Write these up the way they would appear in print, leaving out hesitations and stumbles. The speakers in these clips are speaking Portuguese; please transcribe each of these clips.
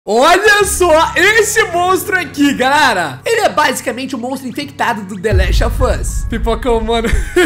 Olha só esse monstro aqui, galera. Ele é basicamente o monstro infectado do The Last of Us. Pipocão, mano.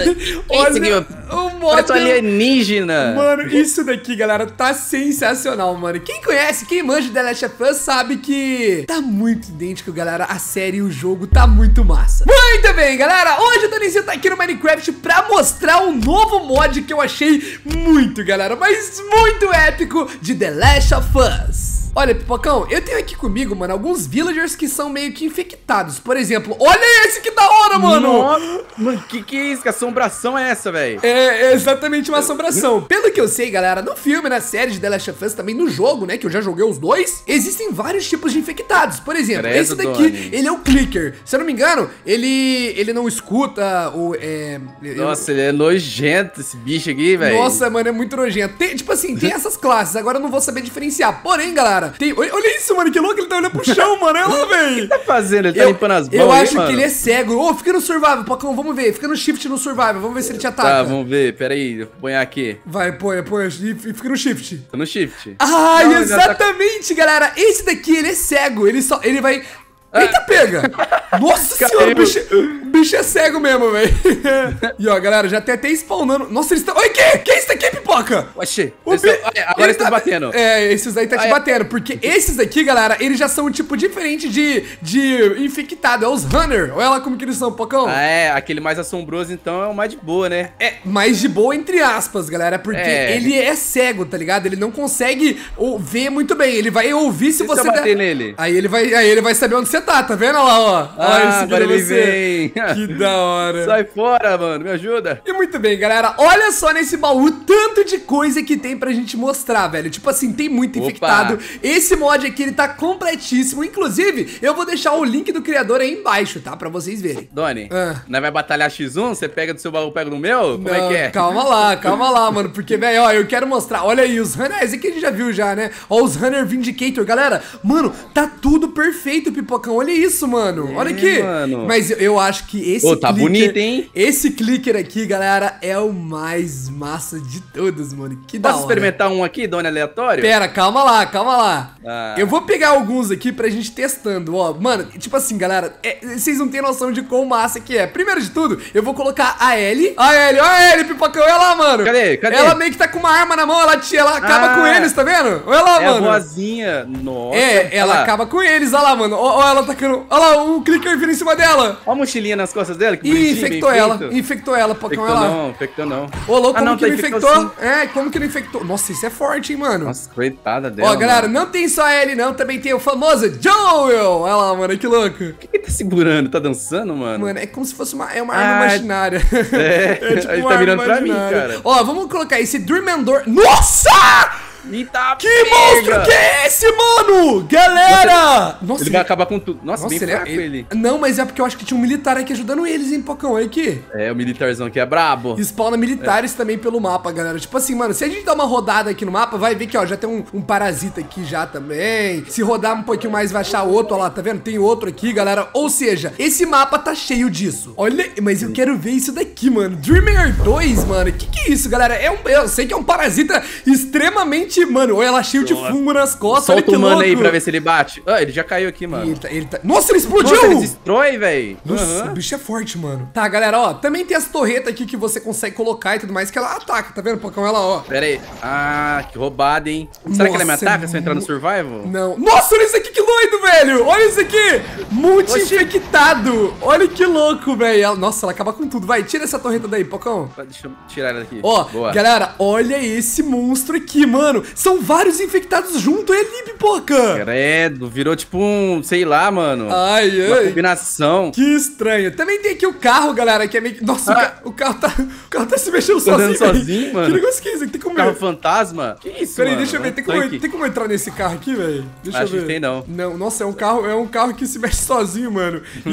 Olha o modo alienígena. Mano, isso daqui, galera, tá sensacional, mano. Quem conhece, quem manja The Last of Us sabe que tá muito idêntico, galera. A série e o jogo tá muito massa. Muito bem, galera. Hoje o Donizinho tá aqui no Minecraft pra mostrar um novo mod que eu achei muito, galera, mas muito épico de The Last of Us. Olha, Pipocão, eu tenho aqui comigo, mano, alguns villagers que são meio que infectados. Por exemplo, olha esse que da hora, mano. Nossa, mano, que é isso? Que assombração é essa, velho? É exatamente uma assombração. Pelo que eu sei, galera, no filme, na série de The Last of Us, também no jogo, né, que eu já joguei os dois, existem vários tipos de infectados. Por exemplo, esse daqui, Doni, ele é o Clicker. Se eu não me engano, ele não escuta o... Nossa, ele é nojento, esse bicho aqui, velho. Nossa, mano, é muito nojento. Tipo assim, tem essas classes, agora eu não vou saber diferenciar. Porém, galera, olha isso, mano, que louco, ele tá olhando pro chão, mano. Olha lá, velho. O que tá fazendo? Ele tá limpando as mãos. Eu acho que ele é cego. Ô, fica no survival, Pocão, vamos ver. Fica no shift no survival, vamos ver se ele te ataca. Tá, vamos ver, pera aí, vou pôr aqui. Vai, põe, e fica no shift. Tô no shift. Ah, não, exatamente, galera. Esse daqui, ele é cego, ele vai... Eita, pega! Nossa senhora, o bicho é cego mesmo, velho. E ó, galera, já tem até spawnando. Nossa, eles estão... Oi, que é isso daqui, Pipoca? Oxê, agora eles estão batendo. É, esses aí tá te batendo. Porque esses daqui, galera, eles já são um tipo diferente de infectado. É os Runner. Olha lá como que eles são, Pocão. Ah, é, aquele mais assombroso, então, é o mais de boa, né? É, mais de boa entre aspas, galera. Porque ele é cego, tá ligado? Ele não consegue ver muito bem. Ele vai ouvir se você... bater nele. Aí ele vai saber onde você tá vendo? Olha lá, ó. Ah, agora ele vem. Que da hora. Sai fora, mano, me ajuda. E muito bem, galera, olha só nesse baú tanto de coisa que tem pra gente mostrar, velho. Tipo assim, tem muito infectado. Esse mod aqui, ele tá completíssimo. Inclusive, eu vou deixar o link do criador aí embaixo, tá? Pra vocês verem. Doni, nós vai batalhar X1? Você pega do seu baú, pega do meu? Como é que é? Calma lá, mano. Porque, velho, ó, eu quero mostrar. Olha aí, os Runner. Esse aqui a gente já viu já, né? Ó, os Runner Vindicator. Galera, mano, tá tudo perfeito, Pipocão. Olha isso, mano. Olha aqui. Mano. Mas eu acho que esse tá bonito, hein? Esse clicker aqui, galera, é o mais massa de todos, mano. Que da hora. Posso experimentar um aqui, Doni, aleatório? Pera, calma lá. Eu vou pegar alguns aqui pra gente testando, ó. Mano, tipo assim, galera, vocês não têm noção de quão massa que é. Primeiro de tudo, eu vou colocar a Ellie. Olha a Ellie, Pipocão, olha lá, mano. Cadê? Ela meio que tá com uma arma na mão, ela acaba com eles, tá vendo? Olha lá, mano. É a vozinha. Nossa. Ela acaba com eles, olha lá, mano. Olha ela tacando. Olha lá, o clicker vindo em cima dela. Olha a mochilinha nas costas dela, que bonitinho. Infectou ela, Pocão, olha lá. Infectou não. Ô, louco, como que não infectou? Assim. Como que não infectou? Nossa, isso é forte, hein, mano. Nossa, coitada dela. Ó, galera, não tem só ele, não. Também tem o famoso Joel. Olha lá, mano, que louco. O que ele tá segurando? Tá dançando, mano? Mano, é como se fosse uma arma imaginária. Tipo ele tá virando pra mim, cara. Ó, vamos colocar esse Dreamendor. Nossa! Eita, que monstro que é esse, mano? Galera! Nossa, ele vai acabar com tudo. Nossa, bem fraco ele. Não, mas é porque eu acho que tinha um militar aqui ajudando eles, hein, Pocão? Olha aqui. É, o militarzão aqui é brabo. Spawna militares também pelo mapa, galera. Tipo assim, mano, se a gente dar uma rodada aqui no mapa, vai ver que, ó, já tem um parasita aqui já também. Se rodar um pouquinho mais, vai achar outro, ó lá, tá vendo? Tem outro aqui, galera. Ou seja, esse mapa tá cheio disso. Olha, mas eu quero ver isso daqui, mano. Dreamer 2, mano. Que é isso, galera? Eu sei que é um parasita extremamente... Mano, olha ela cheio de fungo nas costas. Solta o mano aí pra ver se ele bate. Ele já caiu aqui, mano. Nossa, ele explodiu! Nossa, ele destrói, velho. Nossa, o bicho é forte, mano. Tá, galera, ó. Também tem as torretas aqui que você consegue colocar e tudo mais, que ela ataca, tá vendo, Pocão? Ela, ó. Pera aí. Ah, que roubada, hein? Será que ela me ataca se eu entrar no survival? Não. Nossa, olha isso aqui, que doido, velho. Olha isso aqui. Multi-infectado. Olha que louco, velho. Nossa, ela acaba com tudo. Vai, tira essa torreta daí, Pocão. Deixa eu tirar ela daqui. Ó, galera, olha esse monstro aqui, mano. São vários infectados junto, é ali, Pipoca. Credo, virou tipo um, sei lá, mano. Uma combinação. Que estranho. Também tem aqui o carro, galera, que é meio que... Nossa, o carro tá se mexendo sozinho. Sozinho, mano. Que negócio que é esse? Tem como... Carro fantasma? Que isso, Peraí, mano? deixa eu ver. Tem como entrar nesse carro aqui, velho? Deixa eu ver. Acho que tem, não. Não, nossa, é um carro que se mexe sozinho, mano. E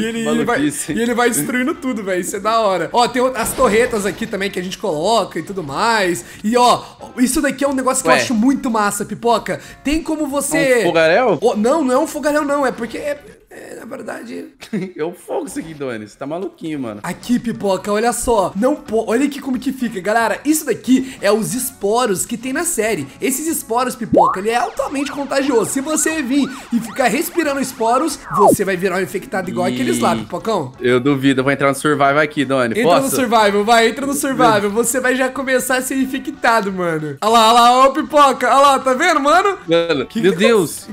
ele vai destruindo tudo, velho. Isso é da hora. Ó, tem as torretas aqui também que a gente coloca e tudo mais. E, ó, isso daqui é um negócio que eu acho muito massa, Pipoca. Tem como você... Um fogaréu? Não é um fogaréu, não. É porque verdade... Eu fogo isso aqui, Doni. Você tá maluquinho, mano. Aqui, Pipoca, olha só. Olha aqui como que fica, galera. Isso daqui é os esporos que tem na série. Esses esporos, Pipoca, ele é altamente contagioso. Se você vir e ficar respirando esporos, você vai virar um infectado igual aqueles lá, Pipocão. Eu duvido. Eu vou entrar no Survival aqui, Doni. Entra no Survival, vai. Entra no Survival. Você vai já começar a ser infectado, mano. Olha lá, ó, Pipoca. Olha lá, tá vendo, mano? Mano, meu Deus.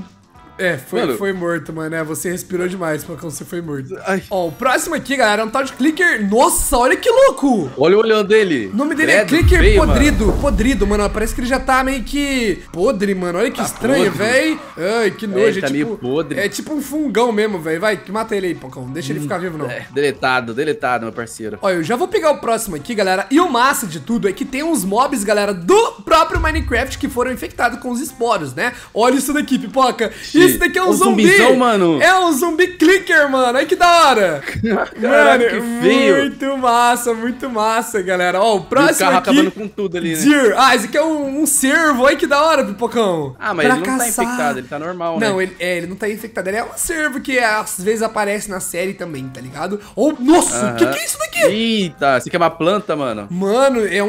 Foi morto, mano. Você respirou demais, Pocão, você foi morto. Ai. Ó, o próximo aqui, galera, é um tal de Clicker. Nossa, olha que louco! Olha o olhão dele. O nome dele é Clicker feio, podrido. Mano. Podrido, mano. Parece que ele já tá meio que podre, mano. Olha que estranho, velho. Ai, que nojo. Ele tá tipo, meio podre. É tipo um fungão mesmo, velho. Vai, mata ele aí, Pocão. Deixa ele ficar vivo, não. Deletado, meu parceiro. Ó, eu já vou pegar o próximo aqui, galera. E o massa de tudo é que tem uns mobs, galera, do próprio Minecraft que foram infectados com os esporos, né? Olha isso daqui, Pipoca. Isso daqui é um zumbi. Mano. É um zumbi clicker, mano. Olha que da hora. Caraca, que feio. Muito massa, galera. Ó, o próximo o carro aqui... acabando com tudo ali, né? Deer. Ah, esse aqui é um cervo. Olha que da hora, Pipocão. Ah, mas ele não tá infectado, ele tá normal, né? Não, ele não tá infectado. Ele é um cervo que às vezes aparece na série também, tá ligado? Ou, nossa, o que é isso daqui? Eita, isso aqui é uma planta, mano. Mano, é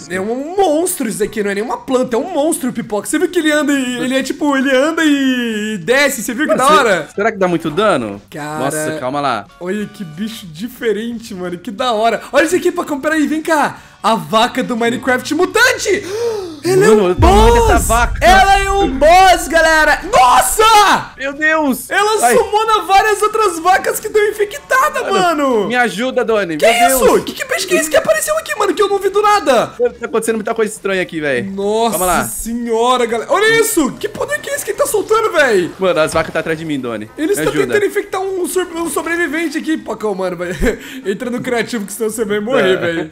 um monstro isso daqui, não é nem uma planta, é um monstro, Pipoca. Você viu que ele anda e... Ele é tipo, ele anda e desce, você viu que da hora? Será que dá muito dano? Cara... Nossa, calma lá. Olha que bicho diferente, mano, que da hora. Olha isso aqui, Pacão, peraí, vem cá. A vaca do Minecraft mutante! Ela é um boss! Ela é um boss, galera! Nossa! Meu Deus! Ela sumona várias outras vacas que estão infectadas, mano! Me ajuda, Doni! Que isso? Que peixe que é esse que apareceu aqui, mano? Que eu não vi do nada! Tá acontecendo muita coisa estranha aqui, velho. Nossa senhora, galera! Olha isso! Que poder que é esse que ele tá soltando, velho? Mano, as vacas tá atrás de mim, Doni. Eles estão tentando infectar um sobrevivente aqui, Pacão, mano. Entra no criativo que senão você vai morrer, velho.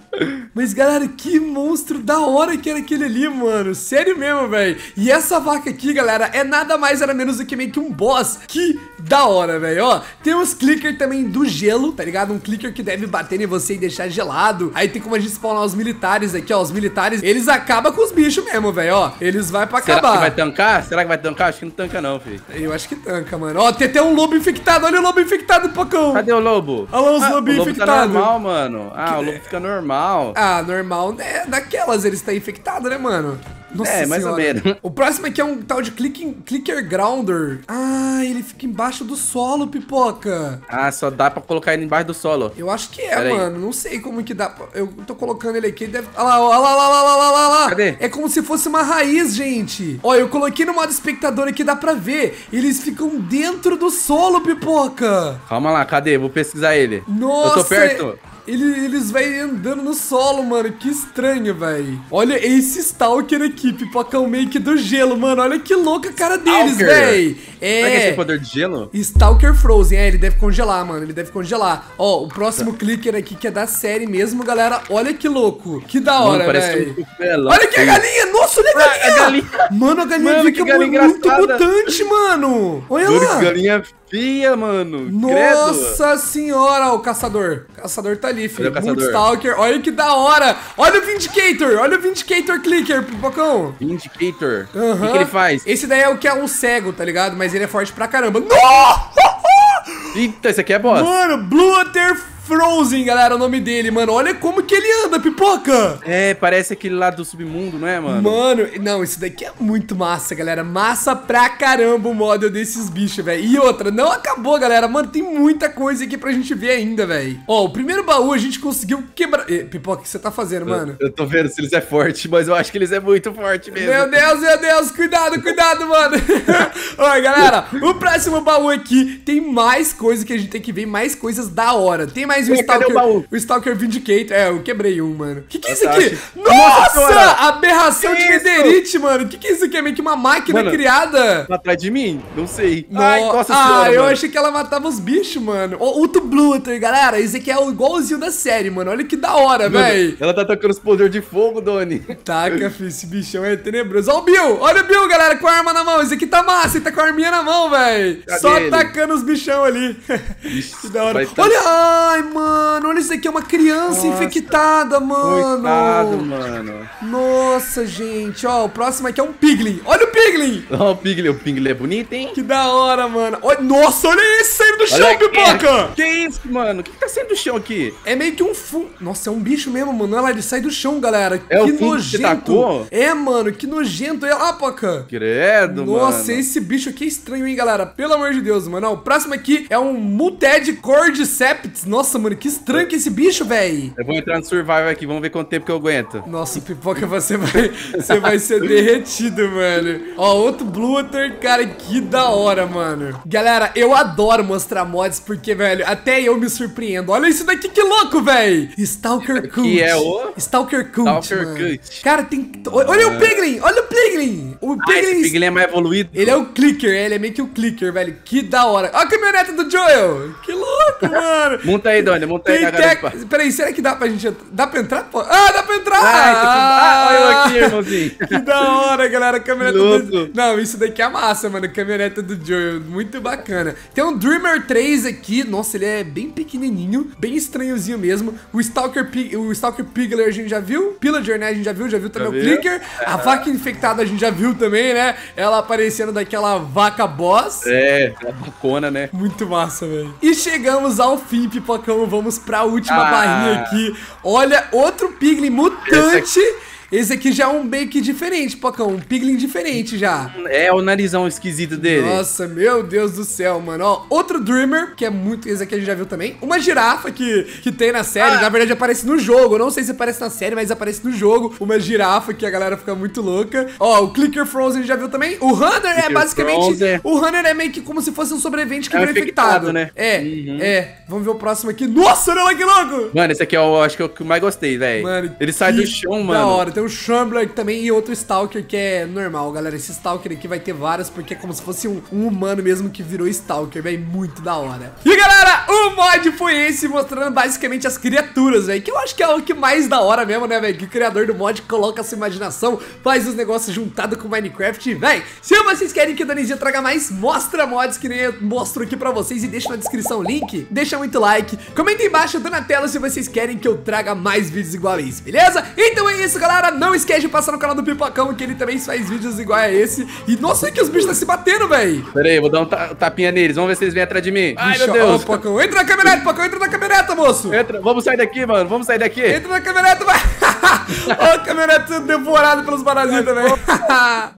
Mas, galera, que monstro da hora que era aquele ali, mano. Sério mesmo, velho. E essa vaca aqui, galera, é nada mais, era menos do que meio que um boss. Que da hora, velho. Ó, tem uns clicker também do gelo, tá ligado? Um clicker que deve bater em você e deixar gelado. Aí tem como a gente spawnar os militares aqui, ó. Os militares, eles acabam com os bichos mesmo, velho, ó. Eles vai pra acabar. Será que vai tancar? Será que vai tancar? Acho que não tanca não, filho. Eu acho que tanca, mano. Ó, tem até um lobo infectado. Olha o lobo infectado, Pocão. Cadê o lobo? Olha lá os lobinhos infectados. Tá normal, mano. O lobo fica normal. Ah, normal, né? Daquelas, ele está infectado, né, mano? Nossa mais ou menos. O próximo aqui é um tal de Clicker Grounder. Ah, ele fica embaixo do solo, Pipoca. Ah, só dá pra colocar ele embaixo do solo. Eu acho que é, mano. Não sei como que dá. Eu tô colocando ele aqui. Deve... Olha lá, olha lá. Cadê? É como se fosse uma raiz, gente. Ó, eu coloquei no modo espectador aqui, dá pra ver. Eles ficam dentro do solo, Pipoca. Calma lá, cadê? Vou pesquisar ele. Nossa. Eu tô perto. Eles vão andando no solo, mano. Que estranho, velho. Olha esse Stalker aqui, Pipocão, meio que do gelo, mano. Olha que louca a cara deles, velho. Será que esse poder de gelo? Stalker Frozen. Ele deve congelar, mano. Ele deve congelar. Ó, o próximo clicker aqui, que é da série mesmo, galera. Olha que louco. Que da hora, velho. Olha aqui a galinha. Nossa, olha a galinha. Mano, a galinha fica muito mutante, mano. Olha lá. Galinha feia, mano. Nossa senhora. O caçador. O caçador tá ali, filho. Muito Stalker. Olha que da hora. Olha o Vindicator. Olha o Vindicator Clicker, Pipocão. Vindicator? O que ele faz? Esse daí é o que é um cego, tá ligado? Mas ele é forte pra caramba. Nossa! Eita, esse aqui é boss. Mano, Bluewater Frozen, galera, o nome dele, mano. Olha como que ele anda, Pipoca. É, parece aquele lá do submundo, não é, mano? Mano, não, isso daqui é muito massa, galera. Massa pra caramba o model desses bichos, velho. E outra, não acabou, galera. Mano, tem muita coisa aqui pra gente ver ainda, velho. Ó, o primeiro baú a gente conseguiu quebrar... Pipoca, o que você tá fazendo, mano? Eu tô vendo se eles é forte, mas eu acho que eles é muito forte mesmo. Meu Deus. Cuidado, mano. Ó, galera, o próximo baú aqui tem mais coisa que a gente tem que ver, mais coisas da hora. Tem mais um Stalker, o Stalker Vindicator. É, eu quebrei um, mano. Que é isso aqui? Nossa! Aberração de netherite, mano. Que é isso aqui? É meio que uma máquina criada. Tá atrás de mim? Não sei. Nossa senhora, eu achei que ela matava os bichos, mano. O Bluewater, galera. Esse aqui é o igualzinho da série, mano. Olha que da hora, velho. Ela tá tacando os poderes de fogo, Doni. Taca, filho. Esse bichão é tenebroso. Ó o Bill. Olha o Bill, galera, com a arma na mão. Esse aqui tá massa. Ele tá com a arminha na mão, velho. Só atacando os bichão ali. Que da hora. Olha, ai, mano, olha isso aqui, é uma criança infectada, mano. Coitado, mano. Nossa, gente, ó, o próximo aqui é um Piglin. Olha o Piglin. Ó, o Piglin é bonito, hein? Que da hora, mano. Nossa, olha esse saindo do chão, Pipoca. Que isso, mano? O que tá saindo do chão aqui? É meio que um fungo. Nossa, é um bicho mesmo, mano. Olha lá, ele sai do chão, galera. É que o fungo nojento. que tacou? É, mano, que nojento. Olha lá, Poca. Credo, mano. Nossa, esse bicho aqui é estranho, hein, galera. Pelo amor de Deus, mano. Ó, o próximo aqui é um Muted Cordyceps. Nossa, mano, que estranho que é esse bicho, velho. Eu vou entrar no Survival aqui, vamos ver quanto tempo que eu aguento. Nossa, Pipoca, você vai ser derretido, mano. Ó, outro Bluter, cara, que da hora, mano. Galera, eu adoro mostrar mods porque, velho, até eu me surpreendo. Olha isso daqui, que louco, velho. Stalker Cult. Que é o... Stalker Cult, Stalker mano. Cult. Cara, tem... Olha o Piglin, olha o Piglin. O Piglin... esse Piglin é mais evoluído. Ele é o Clicker, ele é meio que o Clicker, velho. Que da hora. Olha a caminhonete do Joel. Que louco, mano. Monta aí, Doni, monta aí na garupa. Peraí, será que dá pra gente... Dá pra entrar? Pô? Ah, dá pra entrar! Olha eu aqui, irmãozinho. Que da hora, galera. Caminhonete do... Louco. Não, isso daqui é massa, mano. Caminhonete do Joel. Muito bacana. Tem um Dreamer 3 aqui. Nossa, ele é bem pequenininho. Bem estranhozinho mesmo. O Stalker Piggler a gente já viu. Pillager, né? A gente já viu também o Clicker. A vaca infectada a gente já viu também, né? Ela aparecendo daquela vaca boss. É, a bacona, né? Muito massa, velho. E chegamos ao fim, Pipocão. Vamos pra última barrinha aqui. Olha, outro Piglin mutante. Esse aqui já é um meio que diferente, Pocão. Um Piglin diferente já. É o narizão esquisito dele. Nossa, meu Deus do céu, mano. Ó, outro Dreamer, que é muito... Esse aqui a gente já viu também. Uma girafa que tem na série. Na verdade, aparece no jogo. Eu não sei se aparece na série, mas aparece no jogo. Uma girafa que a galera fica muito louca. Ó, o Clicker Frozen a gente já viu também. O Hunter é basicamente... Frozen. O Hunter é meio que como se fosse um sobrevivente que foi infectado, né? Vamos ver o próximo aqui. Nossa, olha lá que louco! Mano, esse aqui é acho que é o que eu mais gostei, velho. Ele sai do chão, mano. Da hora. Tem o Shambler também e outro Stalker que é normal, galera. Esse Stalker aqui vai ter vários, porque é como se fosse um humano mesmo que virou Stalker, velho. Muito da hora. E galera, o mod foi esse, mostrando basicamente as criaturas, velho. Que eu acho que é o que mais da hora mesmo, né, velho? Que o criador do mod coloca a sua imaginação, faz os negócios juntado com Minecraft, velho. Se vocês querem que o Donizinho traga mais, mostra mods que nem eu mostro aqui pra vocês e deixa na descrição o link. Deixa muito like. Comenta aí embaixo, na tela, se vocês querem que eu traga mais vídeos igual a esse, beleza? Então é isso, galera. Não esquece de passar no canal do Pipocão, que ele também faz vídeos igual a esse. E nossa, é que os bichos estão se batendo, velho. Pera aí, vou dar um tapinha neles. Vamos ver se eles vêm atrás de mim. Ai, meu Deus. Pocão, entra na caminhonete, Pocão, entra na caminhonete, moço. Entra, vamos sair daqui, mano. Vamos sair daqui. Entra na caminhonete, vai. Ó, a caminhonete sendo devorada pelos parasitas, velho.